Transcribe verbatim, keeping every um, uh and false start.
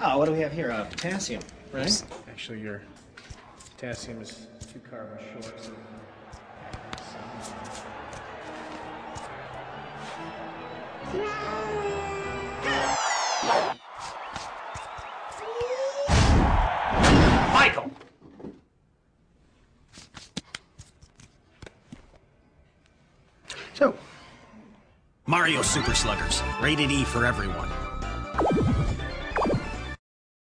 Oh, what do we have here? Uh, potassium, right? Actually, your potassium is two carbons short. So. Michael! So, Mario Super Sluggers, rated E for everyone.